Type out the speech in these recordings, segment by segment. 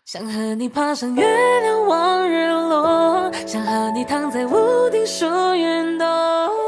想和你爬上月亮望日落，想和你躺在屋顶数云朵。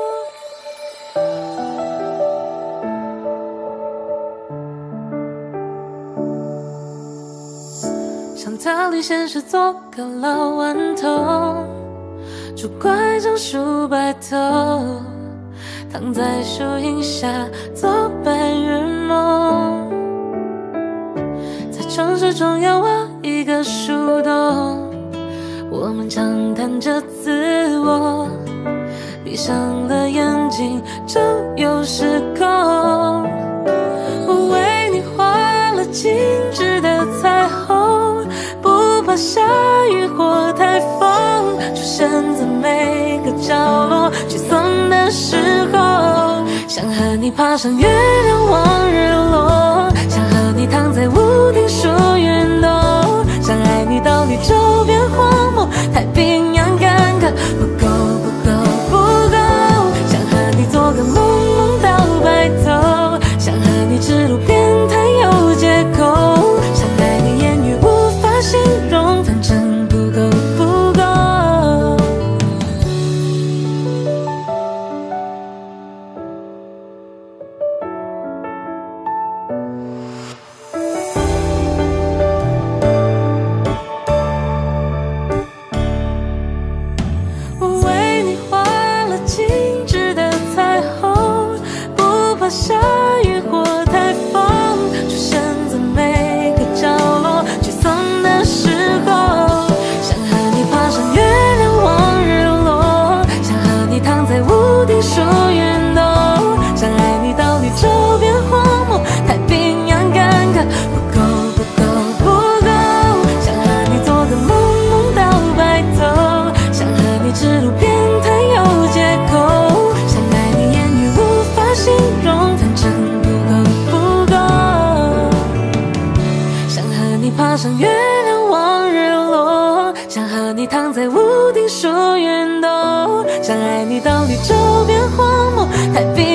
想逃离现实，做个老顽童，拄拐杖数白头，躺在树荫下做白日梦。在城市中有我一个树洞，我们长谈着自我，闭上了眼睛周游时空。我为你画了精致的彩虹，不怕下雨或台风，出现在每个角落。沮丧的时候，想和你爬上月亮望日落，想和你躺在屋顶数云朵，想爱你到你周边荒漠，太平洋尴尬，不够不够不够，想和你做个梦梦到白头，想和你指路边摊有借口，想爱你言语无法形容，反正不够不够。我为你画了精致的彩虹，不怕下雨或台风，出现在每个角落。沮丧的时候，想和你爬上月亮望日落，想和你躺在屋顶数云朵，想爱你到你周边荒漠，太平洋尴尬，不够不够不够，想和你做个梦梦到白头，想和你指路边摊有借口，想爱你言语无法形容，反正不够不够。想和你爬上月亮望日落，想和你躺在屋顶数云朵，想爱你到你周边荒漠，太平